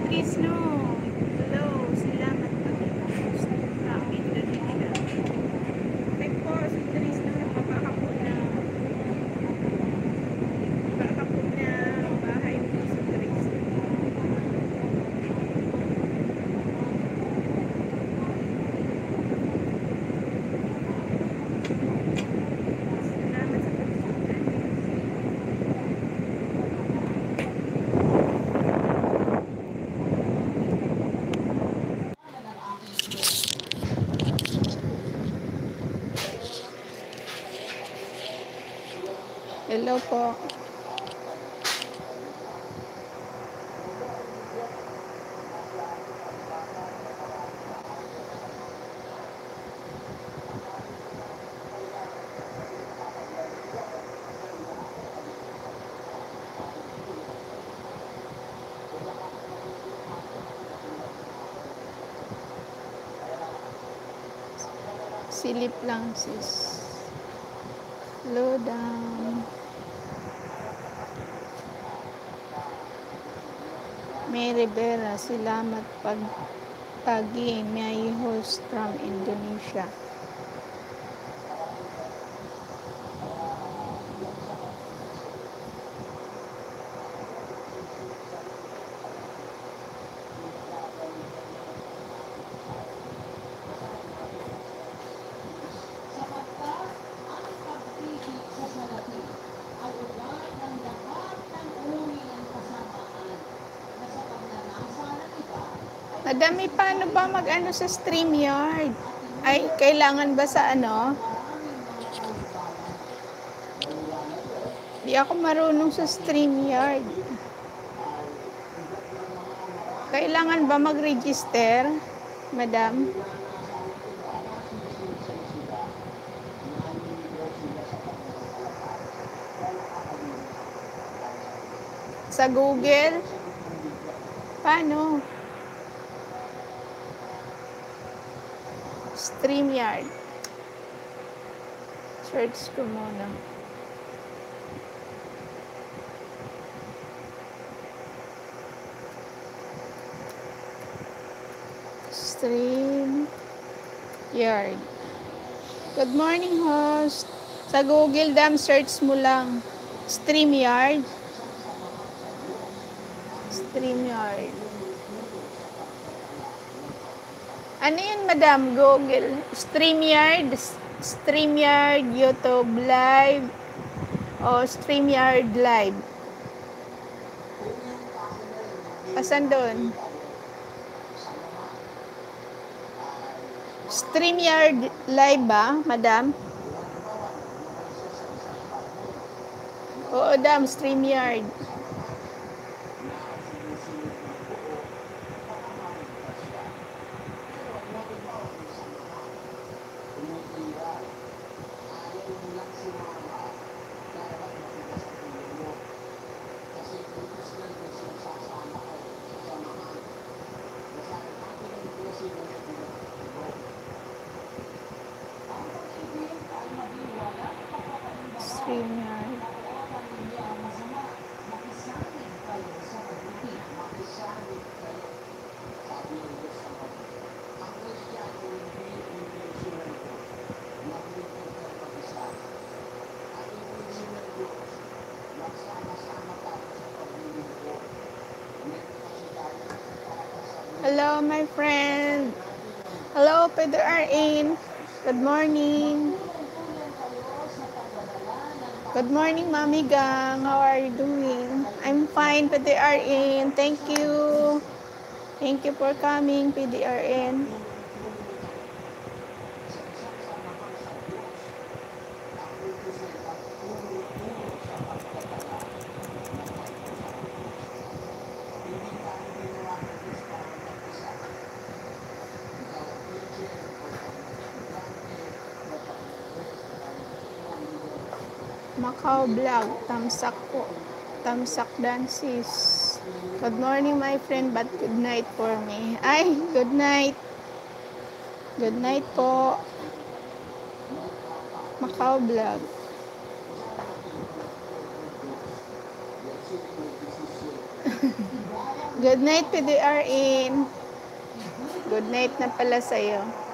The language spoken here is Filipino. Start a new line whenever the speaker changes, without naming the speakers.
Trisno. Hello, salamat pag-post. Bakit ganito? Ay po, si Trisno, napapakapo na. Napapakapo na bahay po si Trisno. Salamat sa pagsutan. Hello po. Silip lang sis. Slow down. May Rivera, salamat pagi. May host from Indonesia. Madami, paano ba mag-ano sa StreamYard? Ay, kailangan ba sa ano? Di ako marunong sa StreamYard. Kailangan ba mag-register, madam? Sa Google? Paano? StreamYard. Search ko muna. StreamYard. Good morning, host. Sa Google, search mo lang. StreamYard. StreamYard. Ano yun, madam? Google. StreamYard. StreamYard, YouTube Live. O StreamYard Live. Asan doon? StreamYard Live ba, madam? Oo, dam, StreamYard. StreamYard. Hello, my friend. Hello, Pedro Arin. Good morning. Good morning, Mami Gang. How are you doing? I'm fine, PDRN. Thank you. Thank you for coming, PDRN. Macau Vlog, tamsak po. Tamsak dances. Good morning, my friend, but good night for me. Ay, good night. Good night po. Macau Vlog. Good night, PDR in. Good night na pala sa'yo.